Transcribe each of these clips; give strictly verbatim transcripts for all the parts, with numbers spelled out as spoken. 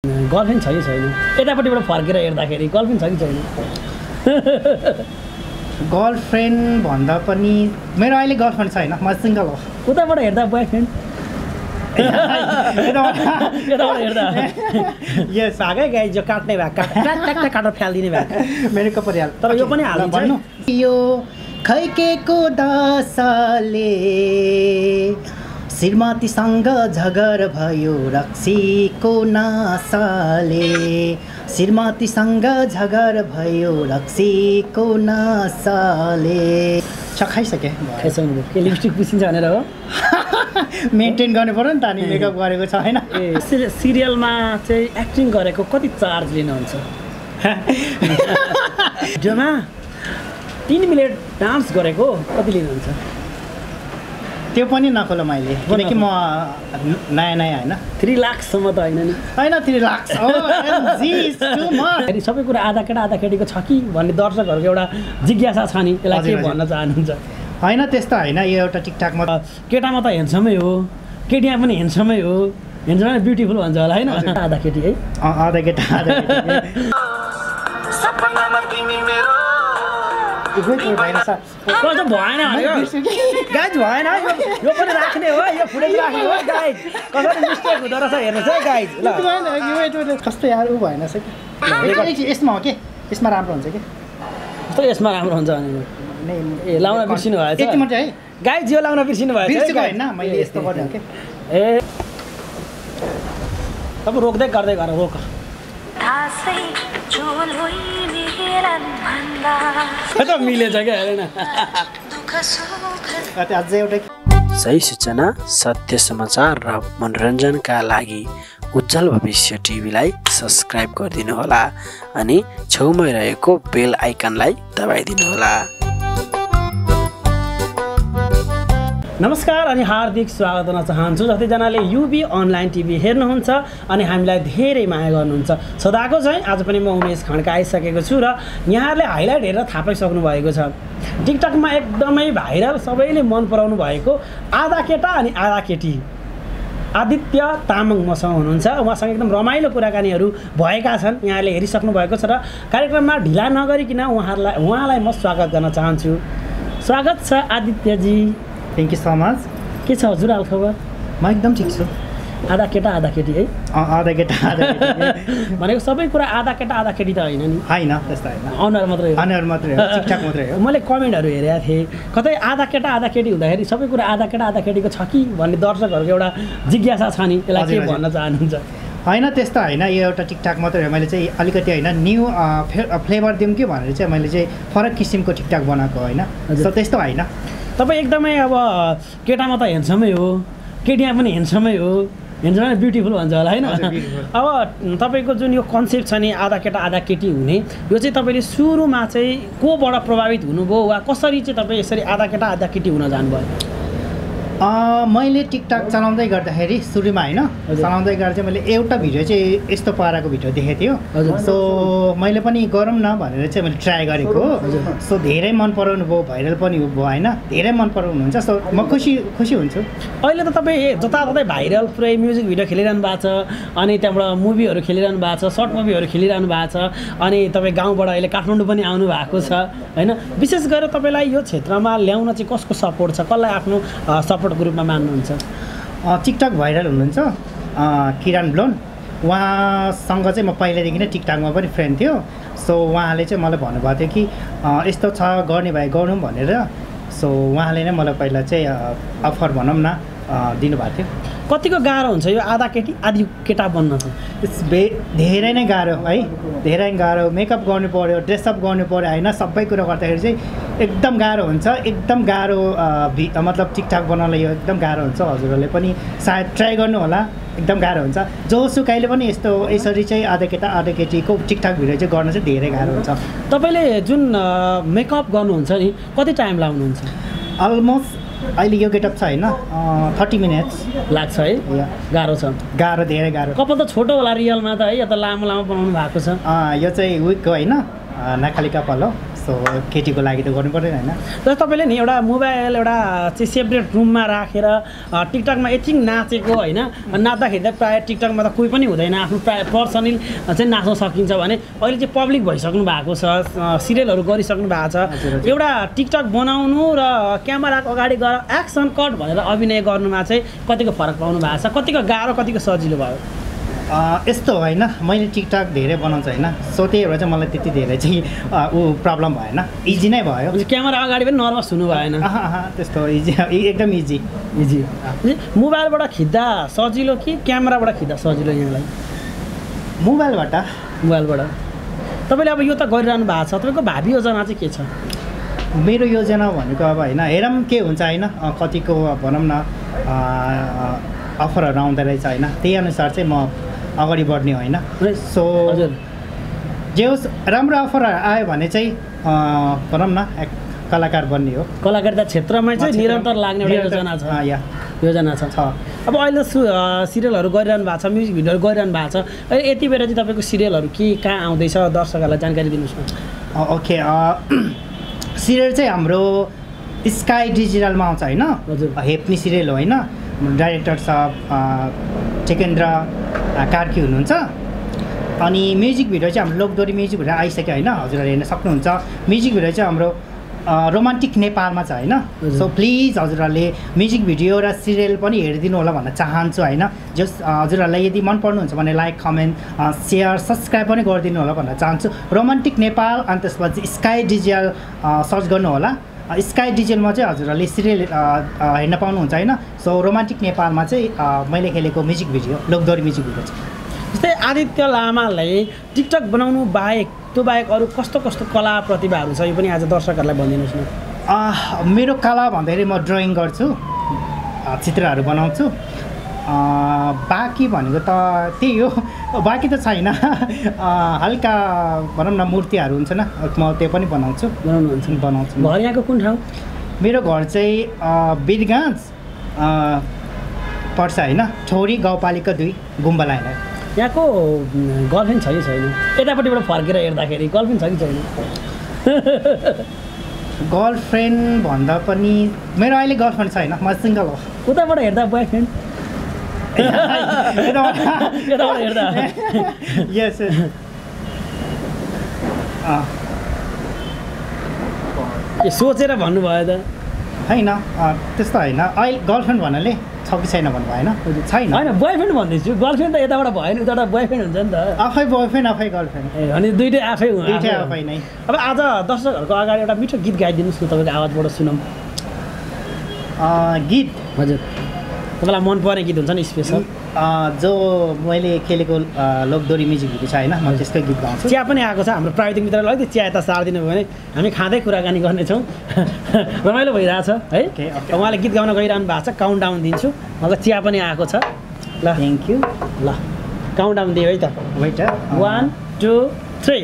Girlfriend छ कि छैन यतापट्टिबाट फर्केर हेर्दाखेरि गर्लफ्रेन्ड छ कि छैन गर्लफ्रेन्ड भन्दा पनि मेरो अहिले गर्लफ्रेन्ड छैन म सिङ्गल हो उताबाट हेर्दा बोयफ्रेन्ड यताबाट हेर्दा यस भागै गाई जो काट्ने भाग काट ट्याक काटेर फ्यालिदिने भाग मेरो कपरियाल तर यो पनि हालिदिन्छ भन्नु यो खैकेको दशले श्रीमतीसँग झगर भयो रक्सीको नासाले श्रीमतीसँग झगर भयो रक्सीको नासाले छ खाइसकेँ खाइसक्नु के लिपस्टिक पिसिन्छ भनेर हो मेन्टेन गर्नु पर्यो नि त अनि मेकअप गरेको छ होइन ए सिरियलमा चाहिँ एक्टिङ गरेको कति चार्ज लिनुहुन्छ भिडियोमा तिन मिनट डान्स गरेको कति लिनुहुन्छ त्यो पनि नखोल मैले किनकि म नयाँ नयाँ होइन थ्री लाखसम्म त होइन नि होइन थ्री लाख सबै कुरा आधा केटा आधा केटीको छ कि भन्ने दर्शकहरूको एउटा जिज्ञासा छ नि यसलाई के भन्न चाहनुहुन्छ होइन त्यस्तो होइन यो एउटा टिकटकमा केटामा त हेन्डसमै हो केटीमा पनि हेन्डसमै हो हेन्डसमै ब्युटिफुल भन्छ होला होइन आधा केटी है आधा केटा आधा केटी भएन गाइज भएन यो पनि राख्ने हो यो फुटेज राख्ने हो गाइज कसरी मिस्टेक हुँदो रहेछ हेर्नुहोस् है गाइज ल कस्तो यार ऊ भएन कि यसमा हो कि यसमा राम्रो हुन्छ कि कस्तो यसमा राम्रो हुन्छ भने ए लाउन बिर्सिनु भएछ यति मात्रै है गाइज यो लाउन बिर्सिनु भएछ होइन मैले यस्तो गर्ने हो कि ए अब रोक्दै गर्दै गर रोक मिलेछ क्या हेरेन अझै एउटा सही सूचना सत्य समाचार र मनोरञ्जनका लागि उज्जवल भविष्य टिभीलाई सब्सक्राइब गरिदिनु होला अनि छेउमै रहेको बेल आइकनलाई दबाइदिनु होला। नमस्कार अनि हार्दिक स्वागत गर्न चाहन्छु जतिजनाले युबी अनलाइन टिभी हेर्नुहुन्छ अनि हामीलाई धेरै माया गर्नुहुन्छ सदाको चाहिँ आज पनि म उमेश खड्का आइसकेको छु र यहाँहरूले हाइलाइट हेरेर थाहा पाइसक्नु भएको छ टिकटकमा एकदमै भाइरल सबैले मन पराउनु भएको आधा केटा अनि आधा केटी आदित्य तामाङ मसँग हुनुहुन्छ उहाँसँग एकदम रमाइलो कुराकानीहरू भएका छन् यहाँले हेरिसक्नु भएको छ र कार्यक्रममा ढिला नगरिकन उहाँहरूलाई उहाँलाई म स्वागत गर्न चाहन्छु। स्वागत छ Adityaji. Thank you so much. के छ हजुर हाल खबर? म एकदम ठिक छु। आधा केटा आधा केटी है? आधा केटा आधा केटी भनेको सबै कुरा आधा केटा आधा केटी त होइन नि? होइन त्यस्तो होइन, अनुहार मात्रै हो। अनुहार मात्रै हो, ठिकठाक मात्रै हो। मैले कमेन्टहरू हेरेको थिएँ कतै आधा केटा आधा केटी हुँदाखेरि सबै कुरा आधा केटा आधा केटीको छ कि भन्ने दर्शकहरूको एउटा जिज्ञासा छ नि त्यसलाई के भन्न चाहनुहुन्छ? होइन त्यस्तो होइन, यो एउटा टिकटक मात्रै हो। मैले चाहिँ अलिकति होइन न्यू फ्लेभर दिउँ कि भनेर चाहिँ मैले चाहिँ फरक किसिमको टिकटक बनाएको होइन, सो त्यस्तो होइन। तपाईँ एकदमै अब केटामा त हेन्डसमै हो केटीमा पनि हेन्डसमै हो हेन्डसमै ब्युटिफुल भन्छ होला होइन। अब तपाईँको जुन यो कन्सेप्ट छ नि आधा केटा आधा केटी हुने यो चाहिँ तपाईँले सुरुमा चाहिँ कोबाट प्रभावित हुनुभयो वा कसरी चाहिँ तपाईँ यसरी आधा केटा आधा केटी हुन जानुभयो? मैले टिकटक चलाउँदै गर्दाखेरि सुरुमा होइन चलाउँदै गर्दा चाहिँ मैले एउटा भिडियो चाहिँ यस्तो पाराको भिडियो देखेको थियो, सो मैले पनि गरौँ न भनेर चाहिँ मैले ट्राई गरेको हो। सो धेरै मन पराउनु भयो, भाइरल पनि भयो होइन, धेरै मन पराउनुहुन्छ, सो म खुसी खुसी हुन्छु। अहिले त तपाईँ जताततै भाइरल पुरै म्युजिक भिडियो खेलिरहनु भएको छ अनि त्यहाँबाट मुभीहरू खेलिरहनु भएको छ, सर्ट मुभीहरू खेलिरहनु भएको छ अनि तपाईँ गाउँबाट अहिले काठमाडौँ पनि आउनु भएको छ होइन। विशेष गरेर तपाईँलाई यो क्षेत्रमा ल्याउन चाहिँ कसको सपोर्ट छ, कसलाई आफ्नो सपोर्ट ग्रुपमा मान्नुहुन्छ? टिकटक भाइरल हुनुहुन्छ किरण ब्लोन, उहाँसँग चाहिँ म पहिल्यैदेखि नै टिकटकमा पनि फ्रेन्ड थियो। सो उहाँले चाहिँ मलाई भन्नुभएको थियो कि यस्तो छ गर्ने भए गरौँ भनेर, सो उहाँले नै मलाई पहिला चाहिँ अफर भनौँ न दिनुभएको थियो। कतिको गाह्रो हुन्छ यो आधा केटी आधी केटा बन्न चाहिँ? इट्स भे धेरै नै गाह्रो है, धेरै गाह्रो। मेकअप गर्नु पऱ्यो, ड्रेसअप गर्नु पऱ्यो होइन, सबै कुरा गर्दाखेरि चाहिँ एकदम गाह्रो हुन्छ, एकदम गाह्रो भि मतलब टिकटक बनाउन यो एकदम गाह्रो हुन्छ। हजुरहरूले पनि सायद ट्राई गर्नु होला, एकदम गाह्रो हुन्छ। जोसुकैले पनि यस्तो यसरी चाहिँ आधा केटा आधा केटीको टिकटक भिडियो चाहिँ गर्न चाहिँ धेरै गाह्रो हुन्छ। तपाईँले जुन मेकअप गर्नुहुन्छ नि कति टाइम लाउनुहुन्छ? अलमोस्ट अहिले यो गेटअप छ होइन थर्टी मिनट्स लाग्छ है, गाह्रो छ, गाह्रो धेरै गाह्रो। कपाल त छोटो होला रियलमा त है, या त लामो लामो बनाउनु भएको छ? यो चाहिँ विक हो होइन, नखाली कपाल हो, सो सो केटीको लागि त गर्नु पर्दैन होइन। र तपाईँले नि एउटा मोबाइल एउटा चाहिँ सेपरेट रुममा राखेर टिकटकमा यति नाचेको होइन, नाच्दाखेरि त प्रायः टिकटकमा त कोही पनि हुँदैन, आफ्नो प्रायः पर्सनल चाहिँ नाच्न सकिन्छ भने अहिले चाहिँ पब्लिक भइसक्नु भएको छ, सिरियलहरू गरिसक्नु भएको छ। एउटा टिकटक बनाउनु र क्यामेराको अगाडि गएर एक्सन कट भनेर अभिनय गर्नुमा चाहिँ कतिको फरक पाउनु भएको छ, कतिको गाह्रो कतिको सजिलो भयो? यस्तो होइन, मैले टिकटक धेरै बनाउँछु होइन, सो त्यही भएर चाहिँ मलाई त्यति धेरै चाहिँ ऊ प्रब्लम भएन, इजी नै भयो। क्यामेरा अगाडि पनि नर्भस हुनु भएन? त्यस्तो इजी, एकदम इजी इजी। मोबाइलबाट खिच्दा सजिलो कि क्यामेराबाट खिच्दा सजिलो यहाँलाई? मोबाइलबाट। मोबाइलबाट। तपाईँले अब यो त गरिरहनु भएको छ, तपाईँको भावी योजना चाहिँ के छ? मेरो योजना भनेको अब होइन, हेरौँ के हुन्छ होइन, कतिको भनौँ न अफरहरू आउँदो रहेछ होइन, त्यही अनुसार चाहिँ म अगाडि बढ्ने होइन। सो हजुर, जे होस् राम्रो अफर आयो भने चाहिँ भनौँ न एक कलाकार बन्ने हो। कलाकारिता क्षेत्रमा चाहिँ निरन्तर लाग्ने एउटा योजना छ? या योजना छ। अब अहिले सु सिरियलहरू गरिरहनु भएको छ, म्युजिक भिडियोहरू गरिरहनु भएको छ, अहिले यति बेला चाहिँ तपाईँको सिरियलहरू के कहाँ आउँदैछ दर्शकहरूलाई जानकारी दिनुहोस् न। ओके, सिरियल चाहिँ हाम्रो स्काई डिजिटलमा आउँछ होइन, हेप्ने सिरियल हो होइन, डाइरेक्टर साहब टेकेन्द्र कार्की हुनुहुन्छ। अनि म्युजिक भिडियो चाहिँ हाम्रो लोकदोरी म्युजिक भिडियो आइसक्यो होइन, हजुरहरूले हेर्न सक्नुहुन्छ। म्युजिक भिडियो चाहिँ हाम्रो रोमान्टिक नेपालमा छ होइन, सो प्लिज हजुरहरूले म्युजिक भिडियो र सिरियल पनि हेरिदिनु होला भन्न चाहन्छु होइन। जस हजुरहरूलाई यदि मन पर्नुहुन्छ भने लाइक कमेन्ट सेयर सब्सक्राइब पनि गरिदिनु होला भन्न चाहन्छु। रोमान्टिक नेपाल अनि त्यसपछि स्काई डिजिटल सर्च गर्नु होला। स्काई डिजिटलमा चाहिँ हजुरहरूले सिरियल हेर्न पाउनुहुन्छ होइन। सो रोमान्टिक नेपालमा चाहिँ मैले खेलेको music video Lokdori music video छ। जस्तै आदित्य लामालाई टिकटक बनाउनु बाहेक त्यो बाहेक अरू कस्तो कस्तो कला प्रतिभाहरू छ, यो पनि आज दर्शकहरूलाई भनिदिनुहोस् न। मेरो कला भन्दाखेरि म ड्रइङ गर्छु, चित्रहरू बनाउँछु, बाँकी भनेको त त्यही हो, बाँकी त छैन। हल्का भनौँ न मूर्तिहरू हुन्छ न, म त्यो पनि बनाउँछु। बनाउनुहुन्छ? बनाउँछु। घर यहाँको कुन ठाउँ? मेरो घर चाहिँ बिरगञ्ज पर्छ होइन, ठोरी गाउँपालिका दुई गुम्बा लाइन। यहाँको गर्लफ्रेन्ड छ कि छैन? यतापट्टिबाट फर्केर हेर्दाखेरि गर्लफ्रेन्ड छ कि छैन? गर्लफ्रेन्ड भन्दा पनि मेरो अहिले गर्लफ्रेन्ड छैन, म सिङ्गल हो। उताबाट हेर्दा बोयफ्रेन्ड? यताबाट हेर्दा यस। के सोचेर भन्नुभयो त? होइन त्यस्तो होइन, अहिले गर्लफ्रेन्ड भन्नाले छ कि छैन भन्नु भएन, छैन होइन बोयफ्रेन्ड भन्दैछु, गर्लफ्रेन्ड त यताबाट भयो नि, उताबाट बोयफ्रेन्ड हुन्छ नि त। आफै बोयफ्रेन्ड आफै गर्लफ्रेन्ड ए अनि दुइटै आफै दुइटै आफै नै। अब आज दर्शकहरूको अगाडि एउटा मिठो गीत गाइदिनुहोस् न, तपाईँको आवाजबाट सुनौँ। गीत? हजुर, तपाईँलाई मनपर्ने गीत हुन्छ नि स्पेसल? जो मैले खेलेको लोकदोरी म्युजिक भिडियो छ होइन, म त्यसकै गीत गाउँछु। चिया पनि आएको छ, हाम्रो प्राविधिक मित्रलाई अलिकति चिया यता सारिदिनु भयो भने हामी खाँदै कुराकानी गर्नेछौँ। रमाइलो भइरहेछ है। उहाँले गीत गाउन गइरहनु भएको छ, काउन्ट डाउन दिन्छु। मलाई चिया पनि आएको छ। ल थ्याङ्क यू। ल काउन्ट डाउन दियो है त। Wait, one two three.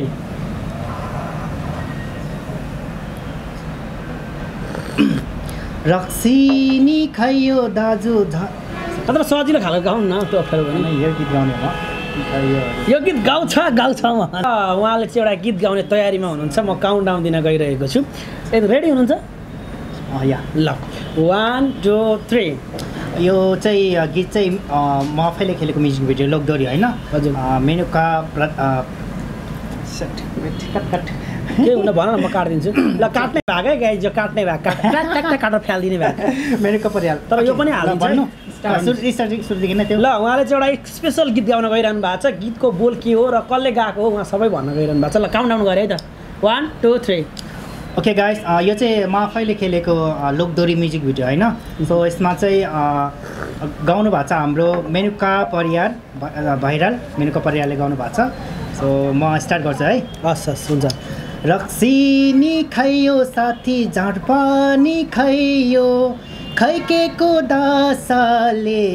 रक्सिनी खैयो दाजु तर सजिलो खालको गाउनु न, त्यो अप्ठ्यारो भने। यो गीत गाउने हो, यो गीत गाउँछ गाउँछ उहाँले चाहिँ एउटा गीत गाउने तयारीमा हुनुहुन्छ। म काउन्ट डाउन दिन गइरहेको छु। ए रेडी हुनुहुन्छ? या ल वान टू थ्री। यो चाहिँ गीत चाहिँ म आफैले खेलेको म्युजिक भिडियो लोकदोरी होइन। हजुर। मेनुका के हुन भन न, म काटिदिन्छु। ल काट्ने भाग है गाई, जो काट्ने भाग काट काट काटेर फ्यालिदिने भाग मेनुका परिहाल। तर यो पनि हाल्नु भन्नु सुरुदेखि नै त्यो। ल उहाँले चाहिँ एउटा स्पेसल गीत गाउन गइरहनु भएको छ। गीतको बोल के हो र कसले गाएको हो उहाँ सबै भन्न गइरहनु भएको छ। ल काउन्ट डाउन गरे है त। One two three. Okay guys, यो चाहिँ म आफैले खेलेको लोकदोरी म्युजिक भिडियो होइन। सो यसमा चाहिँ गाउनु भएको छ हाम्रो मेनुका परियार भाइरल, मेनुका परियारले गाउनु भएको छ। सो म स्टार्ट गर्छु है। हस् हस् हुन्छ। रक्सिनी खैयो साथी जाँड पनि खैयो, खैकेको दासाले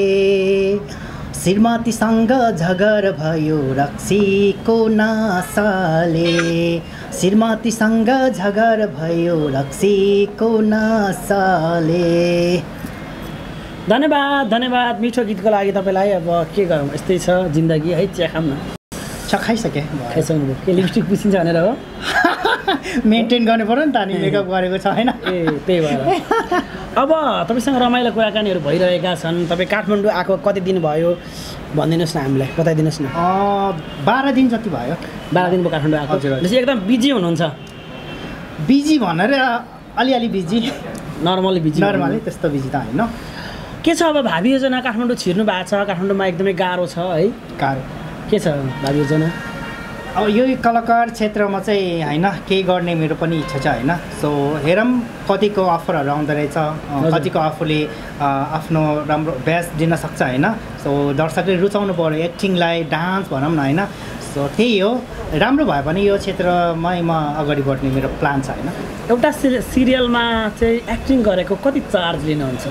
श्रीमतीसँग झगर भयो रक्सीको नासाले, श्रीमतीसँग झगर भयो रक्सीको नासाले। धन्यवाद धन्यवाद मिठो गीतको लागि तपाईँलाई। अब के गरौँ, यस्तै छ जिन्दगी है। चिया खाऊँ न। छ खाइसकेँ। खाइसक्नु के लिपस्टिक पुसिन्छ भनेर हो? मेन्टेन गर्नु पर्यो नि त अनि मेकअप गरेको छ होइन ए त्यही भएर अब तपाईँसँग रमाइलो कुराकानीहरू भइरहेका छन् तपाईँ काठमाडौँ आएको कति दिन भयो भनिदिनुहोस् न हामीलाई बताइदिनुहोस् न बाह्र दिन जति भयो बाह्र दिन भयो काठमाडौँ आएको जस्तै एकदम बिजी हुनुहुन्छ बिजी भनेर अलिअलि बिजी नर्मली बिजी नर्मली त्यस्तो बिजी त होइन के छ अब भावी योजना काठमाडौँ छिर्नु भएको छ काठमाडौँमा एकदमै गाह्रो छ है गाह्रो के छ भावी योजना अब यो कलाकार क्षेत्रमा चाहिँ होइन केही गर्ने मेरो पनि इच्छा छ होइन सो हेरौँ कतिको अफरहरू आउँदो रहेछ कतिको आफूले आफ्नो राम्रो बेस्ट दिन सक्छ होइन सो दर्शकले रुचाउनु पऱ्यो एक्टिङलाई डान्स भनौँ न होइन सो त्यही हो राम्रो भयो भने यो क्षेत्रमै म अगाडि बढ्ने मेरो प्लान छ होइन एउटा सिरियलमा चाहिँ एक्टिङ गरेको कति चार्ज लिनुहुन्छ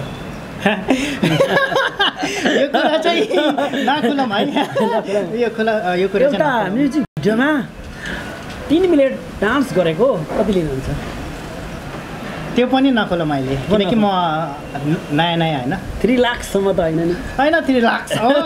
यो कुरा चाहिँ नखुलौँ है यो खुला यो कुरा एउटा म्युजिक भिडियोमा तिन मिनट डान्स गरेको कति लिनुहुन्छ त्यो पनि नखोलौँ मैले किनकि म नयाँ नयाँ होइन थ्री लाखसम्म त होइन नि होइन थ्री लाख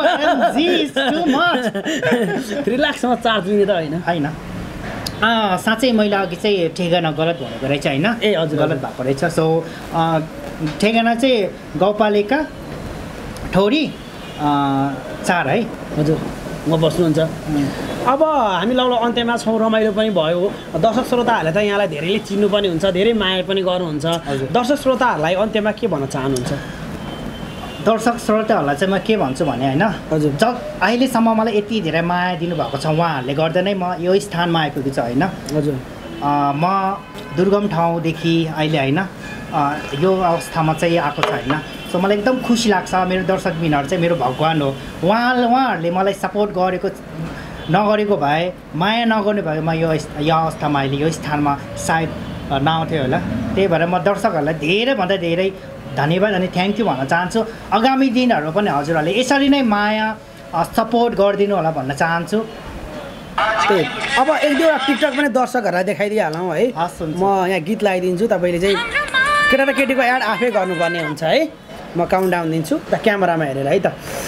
थ्री लाखसम्म चार्ज लिने त होइन होइन साँच्चै मैले अघि चाहिँ ठेगाना गलत भनेको रहेछ होइन ए हजुर गलत भएको रहेछ सो ठेगाना चाहिँ गाउँपालिका ठौरी चार है हजुर म बस्नुहुन्छ अब हामी लौलो अन्त्यमा छौँ रमाइलो पनि भयो दर्शक श्रोताहरूले त यहाँलाई धेरैले चिन्नु पनि हुन्छ धेरै माया पनि गर्नुहुन्छ दर्शक श्रोताहरूलाई अन्त्यमा के भन्न चाहनुहुन्छ दर्शक श्रोताहरूलाई चाहिँ म के भन्छु भने होइन हजुर ज अहिलेसम्म मलाई यति धेरै माया दिनुभएको छ उहाँहरूले गर्दा नै म यो स्थानमा आइपुगेको छु होइन हजुर म दुर्गम ठाउँदेखि अहिले होइन यो अवस्थामा चाहिँ आएको छ होइन सो मलाई एकदम खुसी लाग्छ मेरो दर्शकबिनहरू चाहिँ मेरो भगवान् हो उहाँ उहाँहरूले मलाई सपोर्ट गरेको नगरेको भए माया नगर्ने भए म यो यो अवस्थामा अहिले यो स्थानमा सायद नआउँथेँ होला त्यही भएर म दर्शकहरूलाई धेरैभन्दा धेरै धन्यवाद अनि थ्याङ्क यू भन्न चाहन्छु आगामी दिनहरूमा पनि हजुरहरूले यसरी नै माया सपोर्ट गरिदिनु होला भन्न चाहन्छु त्यही अब एक दुईवटा टिकटक पनि दर्शकहरूलाई देखाइदिइहालौँ है म यहाँ गीत लगाइदिन्छु तपाईँले चाहिँ केटा र केटीको एड आफै गर्नुपर्ने हुन्छ है म काउन्ट डाउन दिन्छु त क्यामेरामा हेरेर है त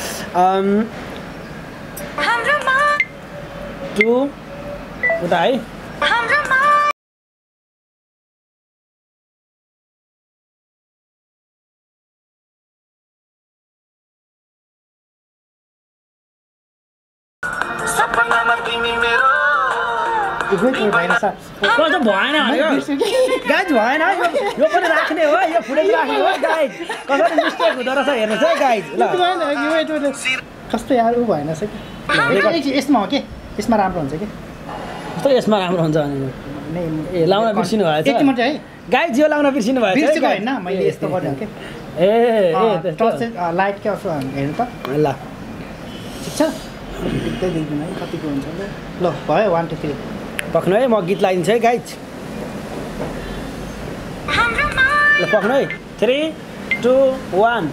टु उता है भएन सर कस्तो भएन गाइज भएन यो पनि राख्ने हो यो फुटेज राख्ने हो गाइज कसरी मिस्टेक हुँदो रहेछ हेर्नुहोस् है गाइज ल कस्तो यार ऊ भएन सर यसमा हो कि यसमा राम्रो हुन्छ कि कस्तो यसमा राम्रो हुन्छ भने ए लाउन बिर्सिनु भएछ यति मात्रै है गाइज यो लाउन बिर्सिनु भएछ बिर्सेको होइन मैले यस्तो गरेँ कि ए लाइट के असो हेर्नु त ल ठिक छ देख्दै देख्दैन है कतिको हुन्छ ल भयो वान टू थ्री पक्नु है म गीत लगाइदिन्छु है गाइज ल पक्नु है थ्री टू वान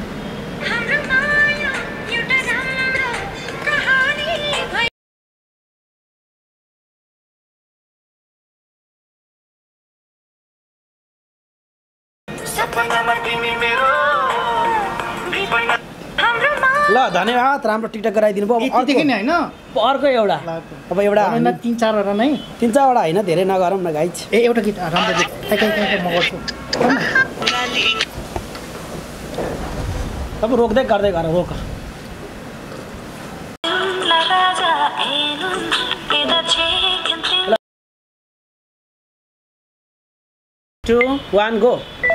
ल धन्यवाद राम्रो टिकटक गराइदिनु भयो यतिदेखि नै होइन अर्को एउटा अब एउटा तिन चारवटा नै तिन चारवटा होइन धेरै नगरौँ न गाइज ए एउटा गीत राम्रो गीत म गर्छु अब रोक्दै गर्दै गर रोक टु वान गो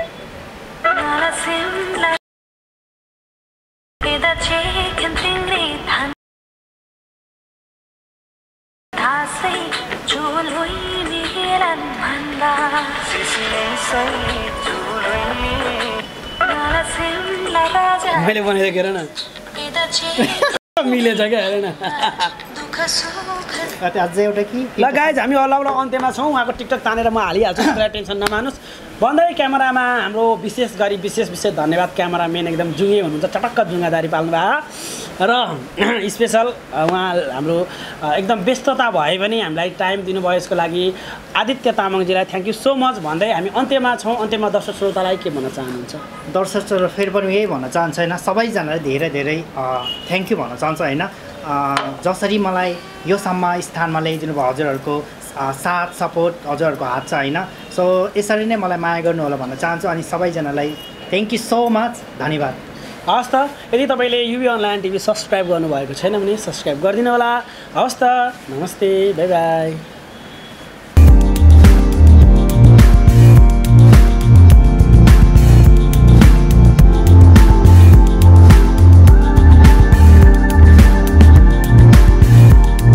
मैले बनाइदिएको हेर न मिलेछ क्या हेर न अझै एउटा कि ल गाइज हामी अल्लाउला अन्त्यमा छौँ उहाँको टिकटक तानेर म हालिहाल्छु तपाईँलाई टेन्सन नमानुस् भन्दै क्यामेरामा हाम्रो विशेष गरी विशेष विशेष धन्यवाद क्यामेराम्यान एकदम जुङ्गे हुनुहुन्छ चटक्क जुङ्गादारी पाल्नु भयो र स्पेसल उहाँ हाम्रो एकदम व्यस्तता भए पनि हामीलाई टाइम दिनुभयो यसको लागि आदित्य तामाङजीलाई थ्याङ्क यू सो मच भन्दै हामी अन्त्यमा छौँ अन्त्यमा दर्शक श्रोतालाई के भन्न चाहनुहुन्छ दर्शक श्रोता फेरि पनि यही भन्न चाहन्छ होइन सबैजनालाई धेरै धेरै थ्याङ्क यू भन्न चाहन्छ होइन जसरी मलाई योसम्म स्थानमा ल्याइदिनु भयो हजुरहरूको साथ सपोर्ट हजुरहरूको हात छ होइन। सो यसरी नै मलाई माया गर्नु होला भन्न चाहन्छु अनि सबैजनालाई थ्याङ्क यू सो मच, धन्यवाद। हवस् त, यदि तपाईँले युबी अनलाइन टिभी सब्सक्राइब गर्नुभएको छैन भने सब्सक्राइब गरिदिनु होला। हवस् त, नमस्ते, बाई बाई।